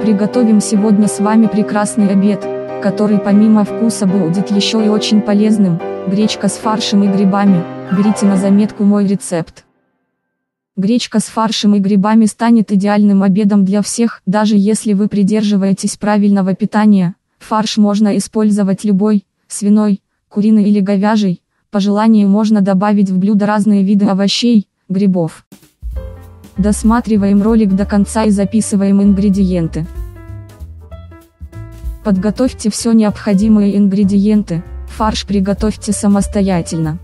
приготовим сегодня с вами прекрасный обед, который помимо вкуса будет еще и очень полезным. Гречка с фаршем и грибами. Берите на заметку мой рецепт. Гречка с фаршем и грибами станет идеальным обедом для всех, даже если вы придерживаетесь правильного питания. Фарш можно использовать любой, свиной, куриный или говяжий. По желанию можно добавить в блюдо разные виды овощей, грибов. Досматриваем ролик до конца и записываем ингредиенты. Подготовьте все необходимые ингредиенты, фарш приготовьте самостоятельно.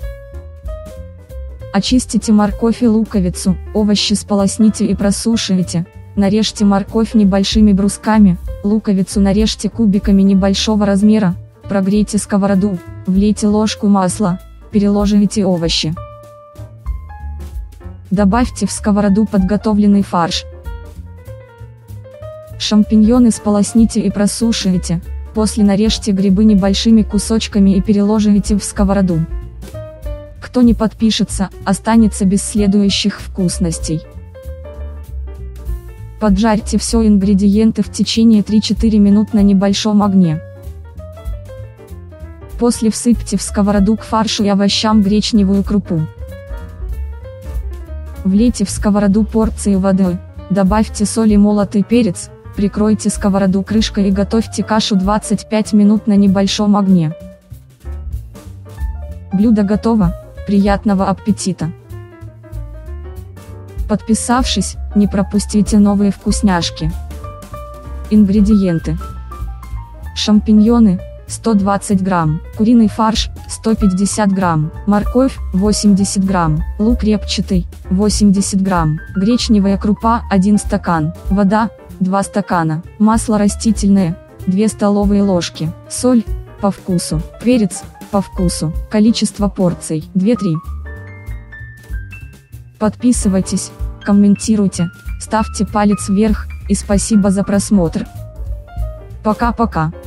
Очистите морковь и луковицу, овощи сполосните и просушивайте. Нарежьте морковь небольшими брусками, луковицу нарежьте кубиками небольшого размера, прогрейте сковороду, влейте ложку масла, переложите овощи. Добавьте в сковороду подготовленный фарш. Шампиньоны сполосните и просушивайте, после нарежьте грибы небольшими кусочками и переложите в сковороду. Кто не подпишется, останется без следующих вкусностей. Поджарьте все ингредиенты в течение 3-4 минут на небольшом огне. После всыпьте в сковороду к фаршу и овощам гречневую крупу. Влейте в сковороду порцию воды, добавьте соль и молотый перец, прикройте сковороду крышкой и готовьте кашу 25 минут на небольшом огне. Блюдо готово, приятного аппетита! Подписавшись, не пропустите новые вкусняшки. Ингредиенты: шампиньоны 120 грамм, куриный фарш 150 грамм, морковь 80 грамм, лук репчатый 80 грамм, гречневая крупа 1 стакан, вода 2 стакана, масло растительное 2 столовые ложки, соль по вкусу, перец по вкусу, количество порций 2-3. Подписывайтесь, комментируйте, ставьте палец вверх, и спасибо за просмотр. Пока-пока.